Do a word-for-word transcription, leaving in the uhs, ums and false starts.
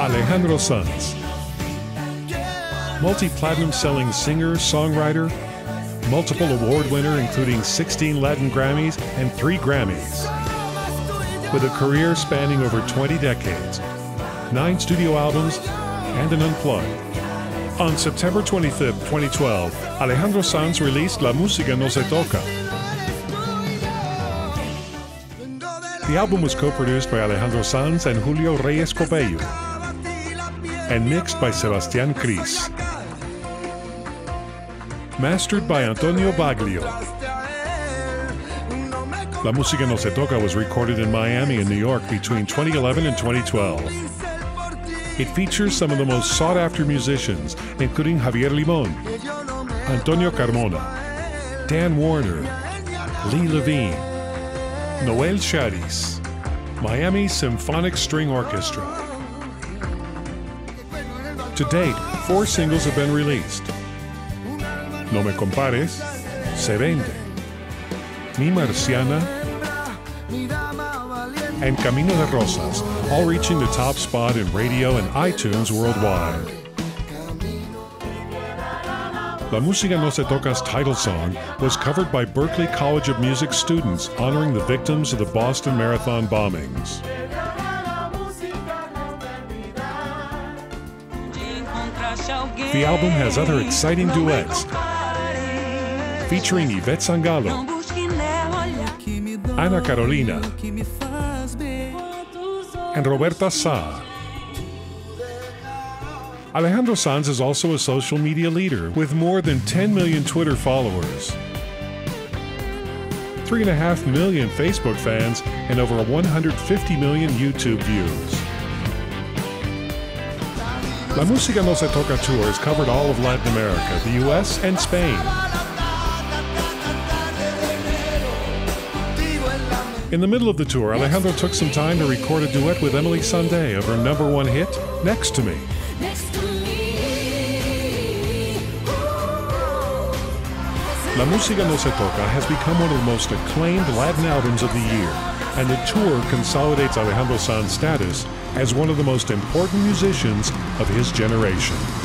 Alejandro Sanz. Multi-platinum selling singer, songwriter, multiple award winner including sixteen Latin Grammys and three Grammys. With a career spanning over twenty decades, nine studio albums, and an unplugged. On September twenty-fifth, twenty twelve, Alejandro Sanz released La Música No Se Toca. The album was co-produced by Alejandro Sanz and Julio Reyes Cobello, and mixed by Sebastián Cris. Mastered by Antonio Baglio. La Música No Se Toca was recorded in Miami and New York between twenty eleven and twenty twelve. It features some of the most sought-after musicians, including Javier Limón, Antonio Carmona, Dan Warner, Lee Levine, Noel Charis, Miami Symphonic String Orchestra. To date, four singles have been released. No Me Compares, Se Vende, Mi Marciana, and Camino de Rosas, all reaching the top spot in radio and iTunes worldwide. La Música No Se Toca's title song was covered by Berklee College of Music students honoring the victims of the Boston Marathon bombings. The album has other exciting duets featuring Ivette Sangalo, Ana Carolina, and Roberta Sá. Alejandro Sanz is also a social media leader with more than ten million Twitter followers, three point five million Facebook fans, and over one hundred fifty million YouTube views. La Música No Se Toca tour has covered all of Latin America, the U S, and Spain. In the middle of the tour, Alejandro took some time to record a duet with Emily Sandé of her number one hit, Next to Me. La Música No Se Toca has become one of the most acclaimed Latin albums of the year, and the tour consolidates Alejandro Sanz's status as one of the most important musicians of his generation.